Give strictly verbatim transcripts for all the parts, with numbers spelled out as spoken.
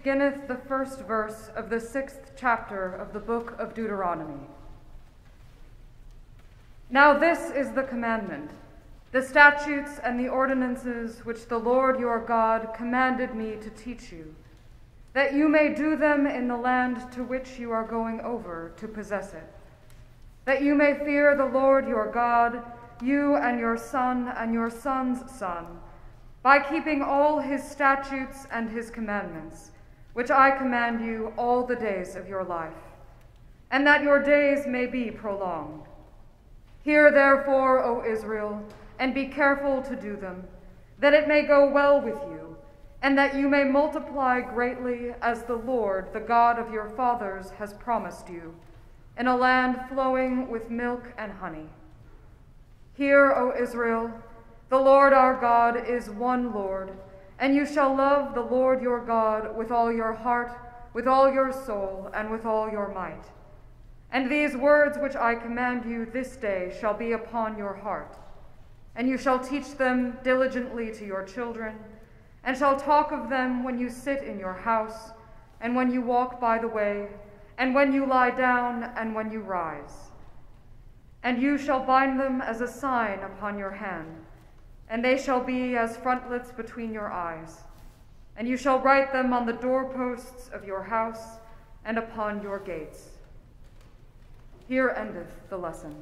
beginneth the first verse of the sixth chapter of the book of Deuteronomy. Now this is the commandment, the statutes and the ordinances which the Lord your God commanded me to teach you, that you may do them in the land to which you are going over to possess it, that you may fear the Lord your God, you and your son and your son's son, by keeping all his statutes and his commandments, which I command you all the days of your life, and that your days may be prolonged. Hear therefore, O Israel, and be careful to do them, that it may go well with you, and that you may multiply greatly as the Lord, the God of your fathers, has promised you, in a land flowing with milk and honey. Hear, O Israel, the Lord our God is one Lord, and you shall love the Lord your God with all your heart, with all your soul, and with all your might. And these words which I command you this day shall be upon your heart, and you shall teach them diligently to your children, and shall talk of them when you sit in your house, and when you walk by the way, and when you lie down, and when you rise. And you shall bind them as a sign upon your hand, and they shall be as frontlets between your eyes. And you shall write them on the doorposts of your house and upon your gates. Here endeth the lesson.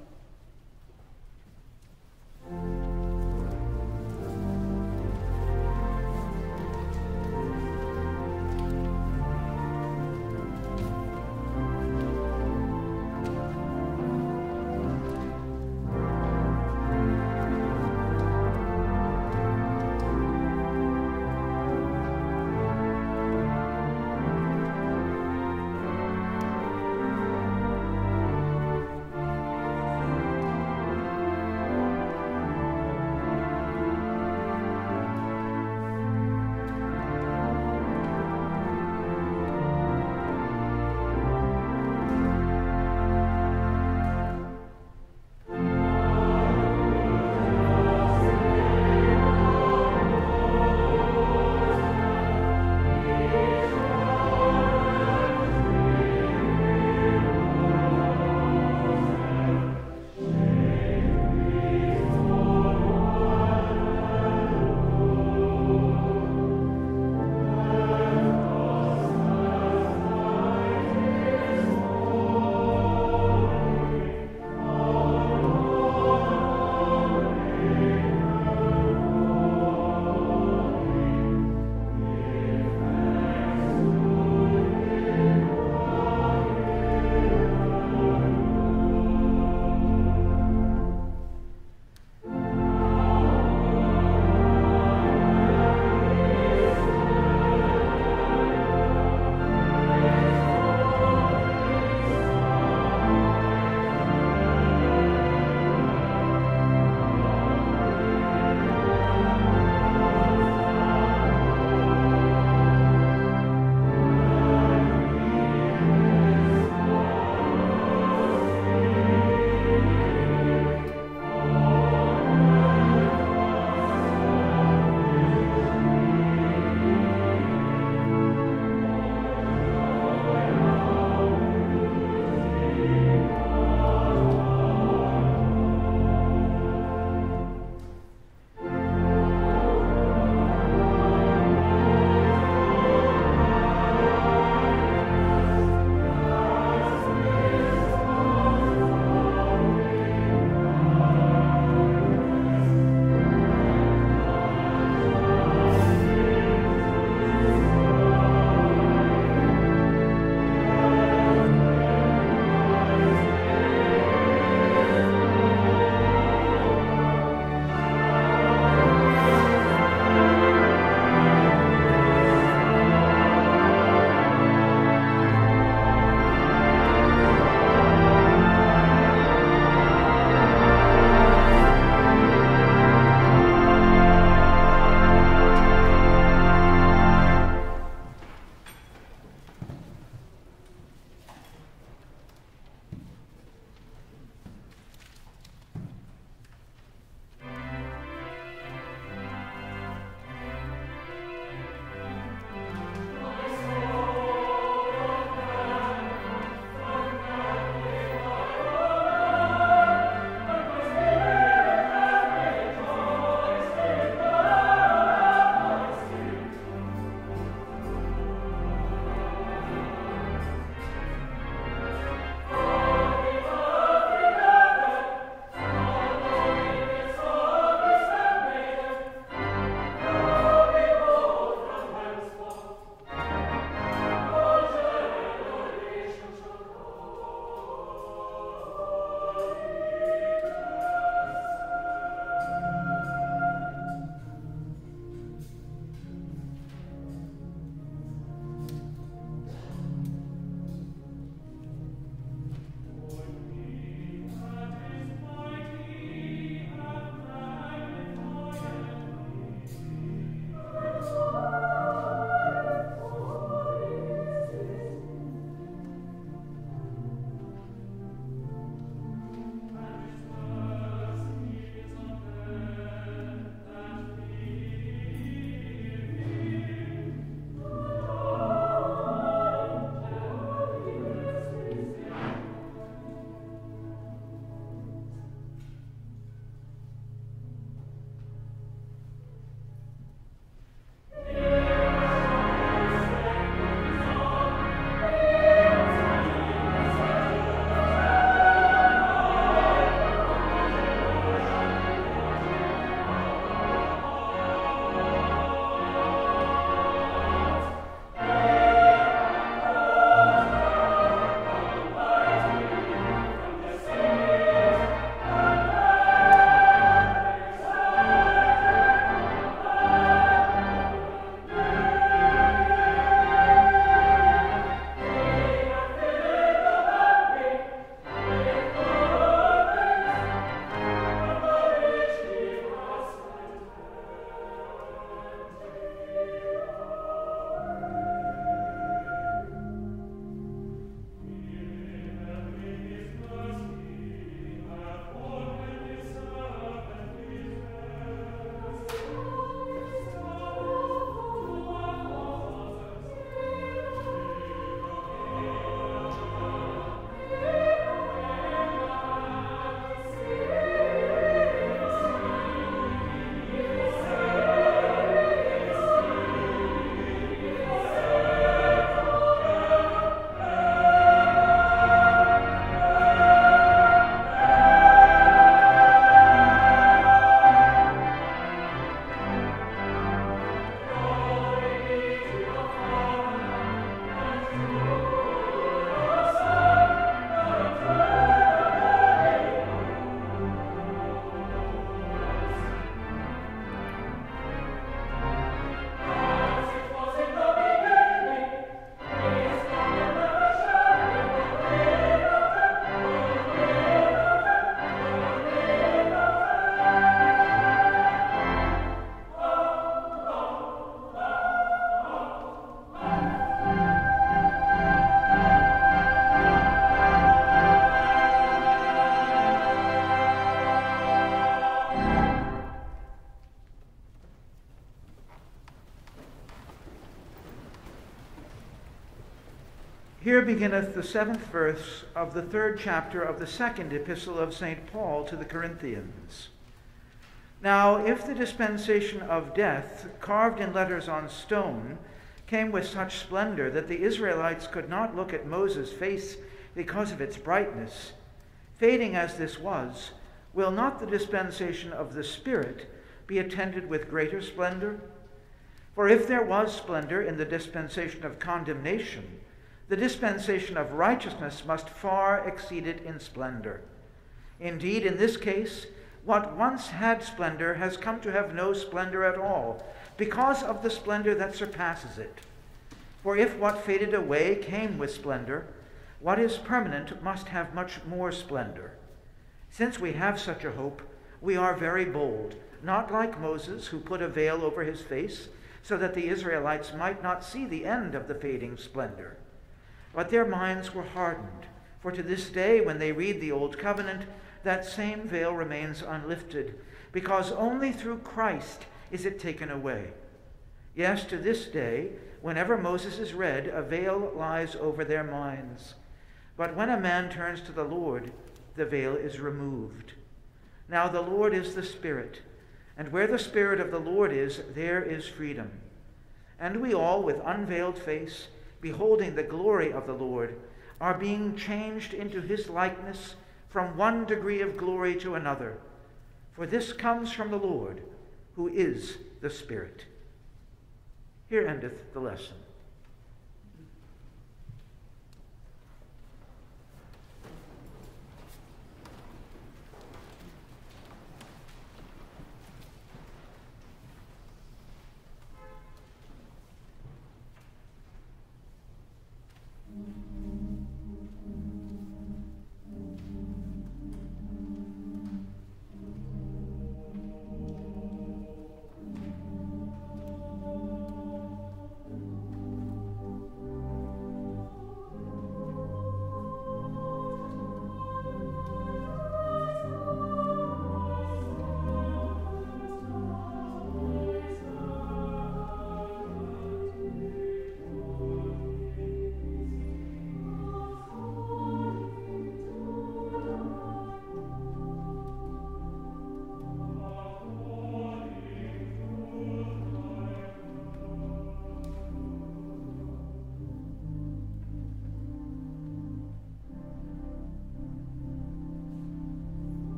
Here beginneth the seventh verse of the third chapter of the second epistle of Saint Paul to the Corinthians. Now, if the dispensation of death, carved in letters on stone, came with such splendor that the Israelites could not look at Moses' face because of its brightness, fading as this was, will not the dispensation of the Spirit be attended with greater splendor? For if there was splendor in the dispensation of condemnation, the dispensation of righteousness must far exceed it in splendor. Indeed, in this case, what once had splendor has come to have no splendor at all, because of the splendor that surpasses it. For if what faded away came with splendor, what is permanent must have much more splendor. Since we have such a hope, we are very bold, not like Moses, who put a veil over his face, so that the Israelites might not see the end of the fading splendor. But their minds were hardened, for to this day, when they read the Old Covenant, that same veil remains unlifted, because only through Christ is it taken away. Yes, to this day, whenever Moses is read, a veil lies over their minds. But when a man turns to the Lord, the veil is removed. Now the Lord is the Spirit, and where the Spirit of the Lord is, there is freedom. And we all, with unveiled face, beholding the glory of the Lord, are being changed into his likeness from one degree of glory to another. For this comes from the Lord, who is the Spirit. Here endeth the lesson.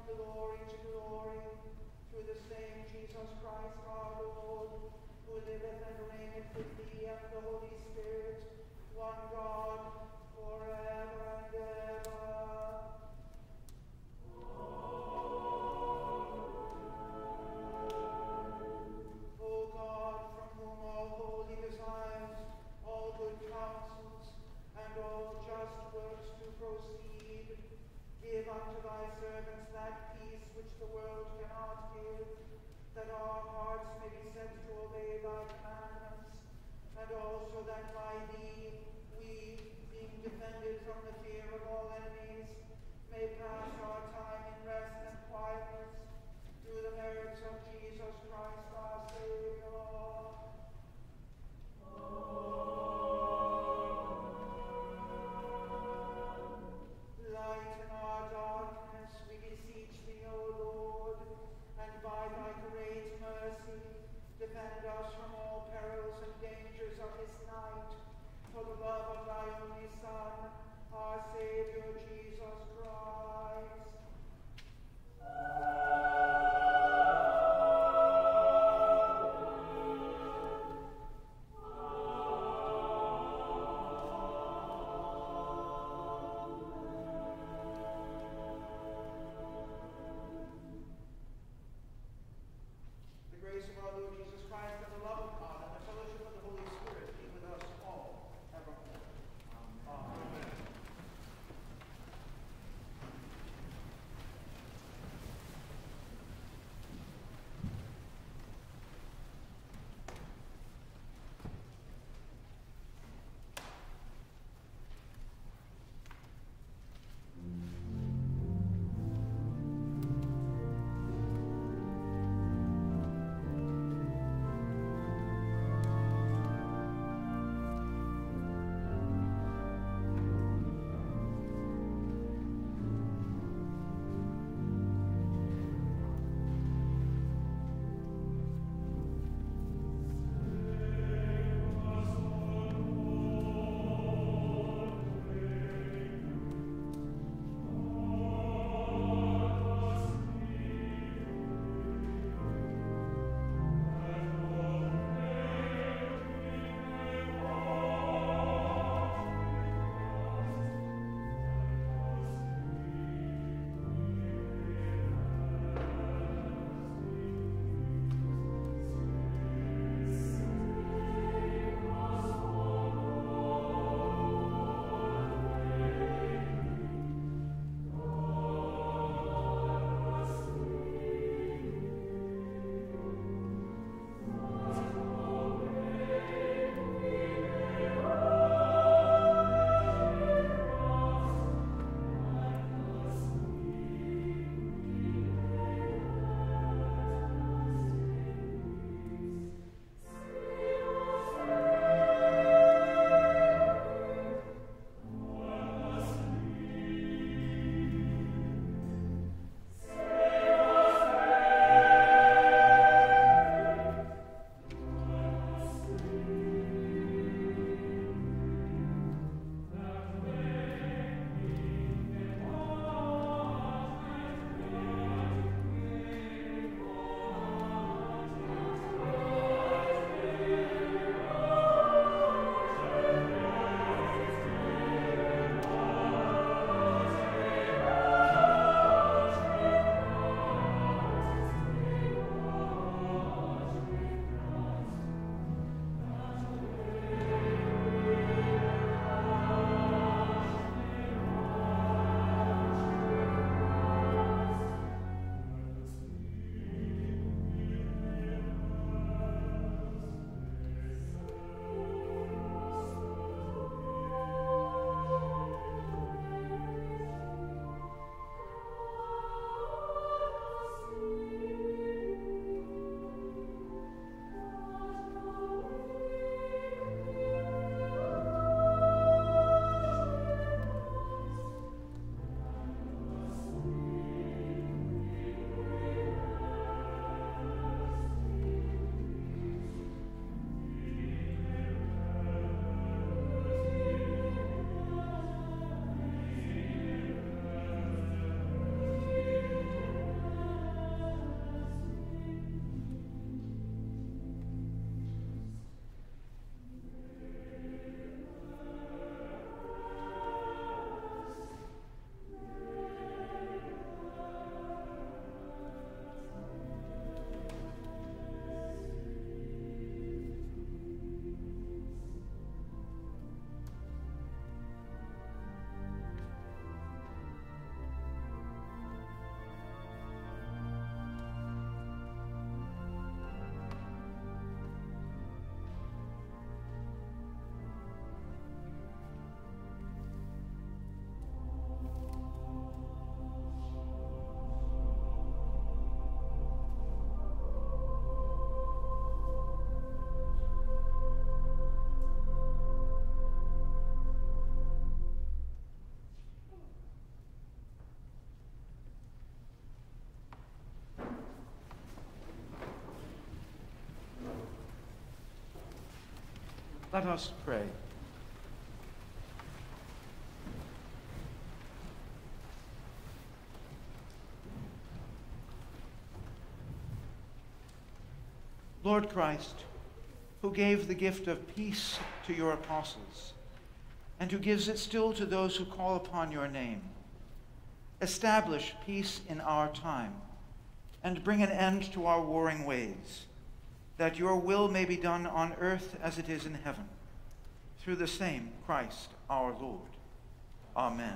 glory to glory, through the same Jesus Christ our Lord, who liveth and reigneth with thee and the Holy Spirit, one God, forever and ever. O God, from whom all holy desires, all good counsels, and all just works do proceed, give unto thy servants that peace which the world cannot give, that our hearts may be set to obey thy commandments, and also that by thee we, being defended from the fear of all enemies, may pass our time in rest and quietness, through the merits of Jesus Christ our Savior. Lighten our darkness, we beseech thee, O Lord, and by thy great mercy defend us from all perils and dangers of this night, for the love of thy only Son, our Savior Jesus Christ. The grace of our Lord Jesus Christ, and the love of God, and the fellowship of the Holy Spirit be with us all evermore. Amen. Let us pray. Lord Christ, who gave the gift of peace to your apostles, and who gives it still to those who call upon your name, establish peace in our time, and bring an end to our warring ways, that your will may be done on earth as it is in heaven, through the same Christ our Lord. Amen.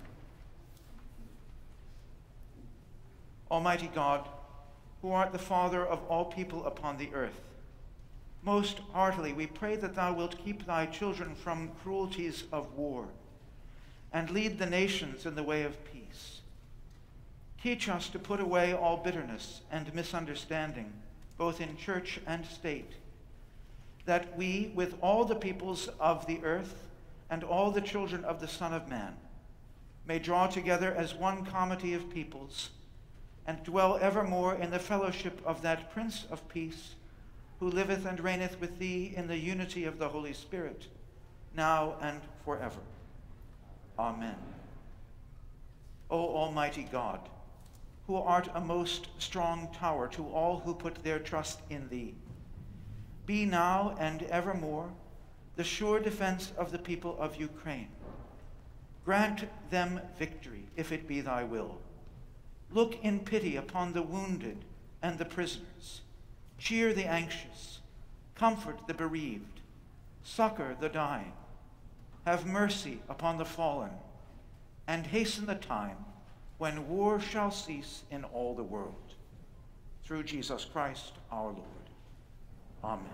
Almighty God, who art the Father of all people upon the earth, most heartily we pray that thou wilt keep thy children from cruelties of war, and lead the nations in the way of peace. Teach us to put away all bitterness and misunderstanding, both in church and state, that we, with all the peoples of the earth and all the children of the Son of Man, may draw together as one comity of peoples, and dwell evermore in the fellowship of that Prince of Peace, who liveth and reigneth with thee in the unity of the Holy Spirit, now and forever. Amen. O Almighty God, who art a most strong tower to all who put their trust in thee, be now and evermore the sure defense of the people of Ukraine. Grant them victory, if it be thy will. Look in pity upon the wounded and the prisoners. Cheer the anxious. Comfort the bereaved. Succor the dying. Have mercy upon the fallen. And hasten the time when war shall cease in all the world. Through Jesus Christ our Lord. Amen.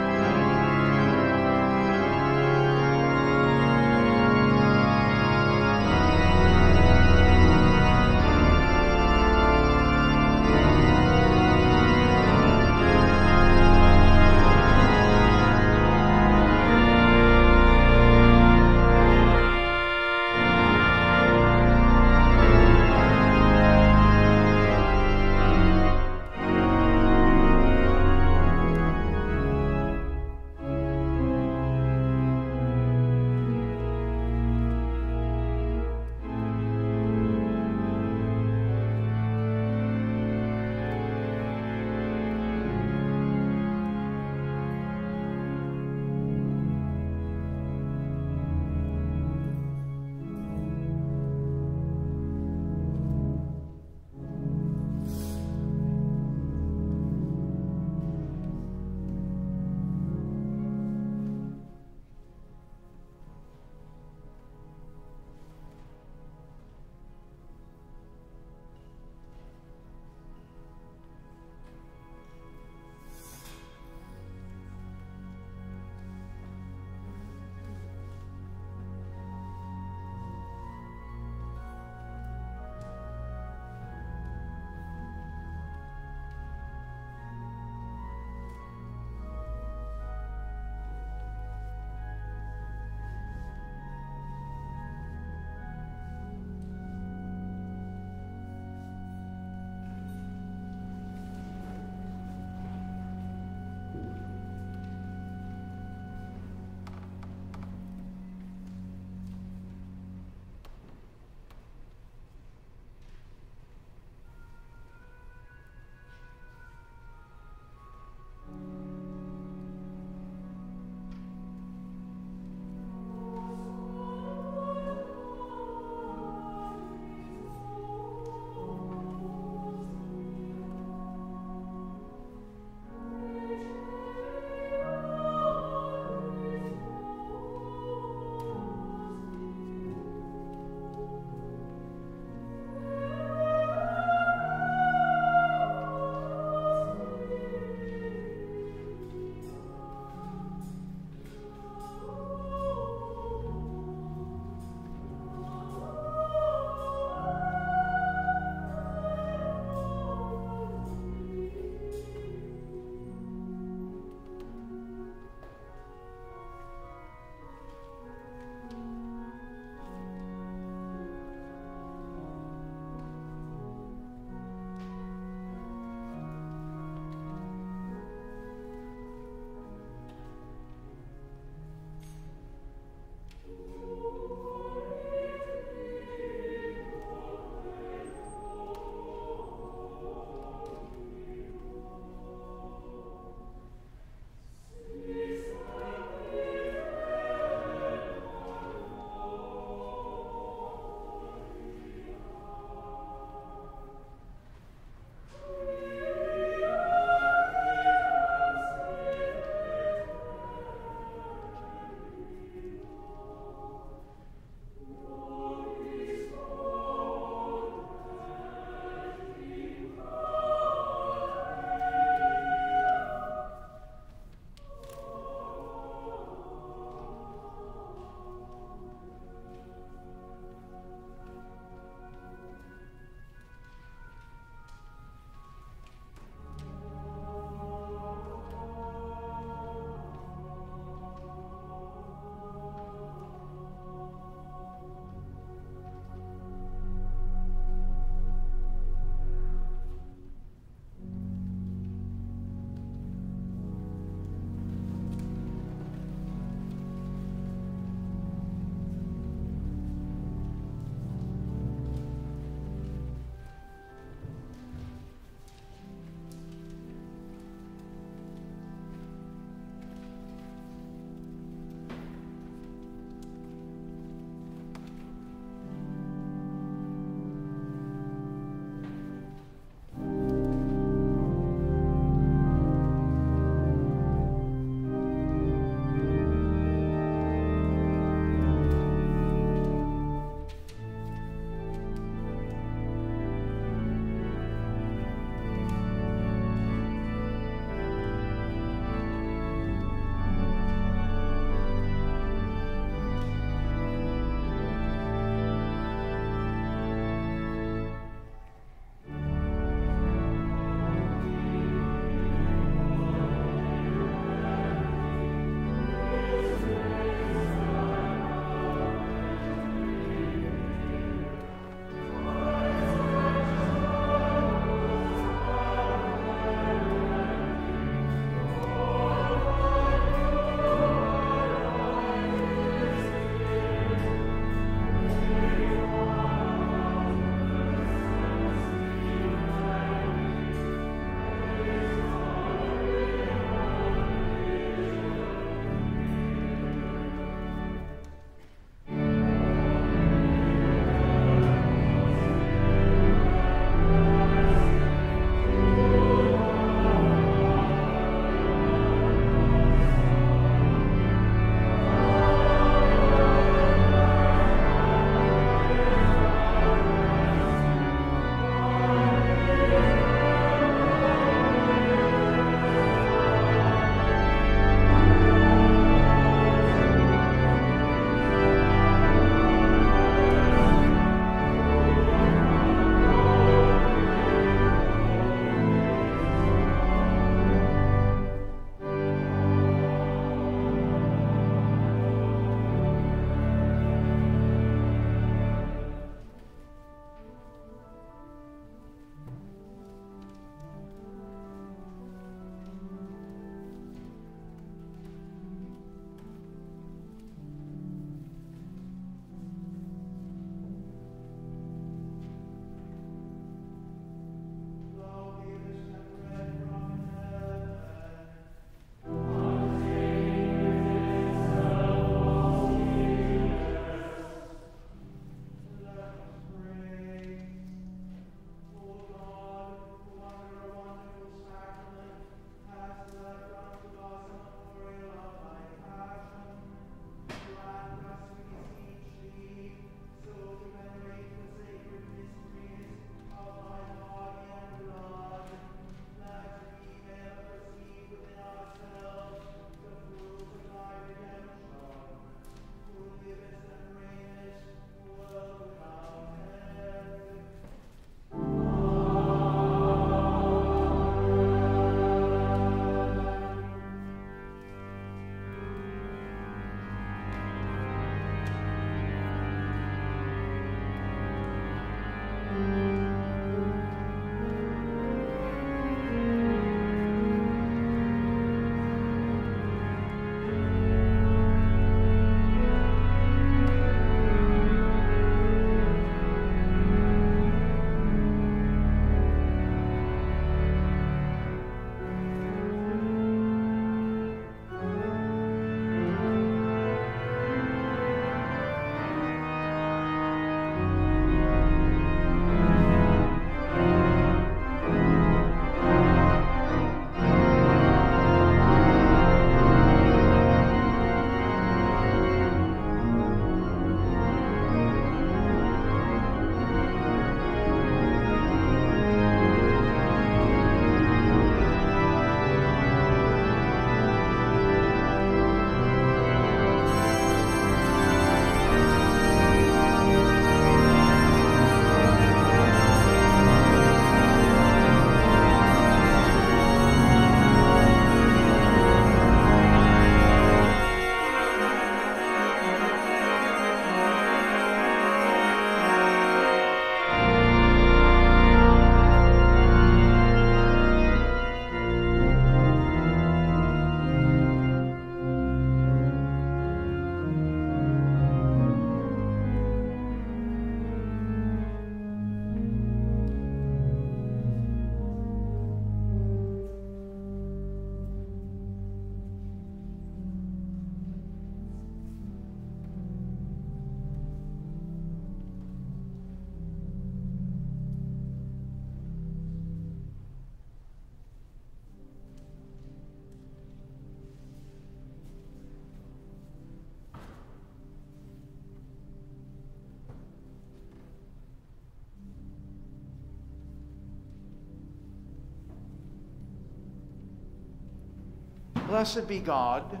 Blessed be God.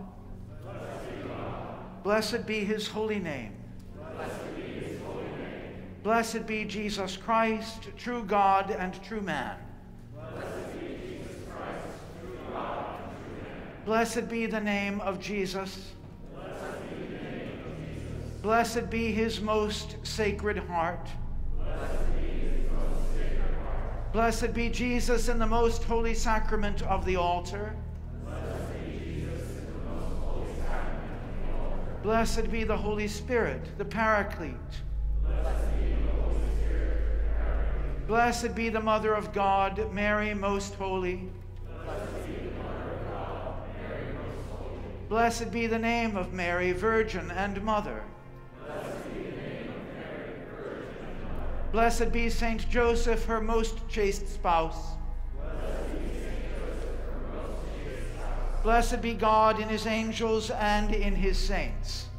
Blessed be his holy name. Blessed be Jesus Christ, true God and true man. Blessed be the name of Jesus. Blessed be his most sacred heart. Blessed be Jesus in the most holy sacrament of the altar. Blessed be the Holy Spirit, the Paraclete. Blessed be the Mother of God, Mary most holy. Blessed be the name of Mary, Virgin and Mother. Blessed be Saint Joseph, her most chaste spouse. Blessed be God in his angels and in his saints.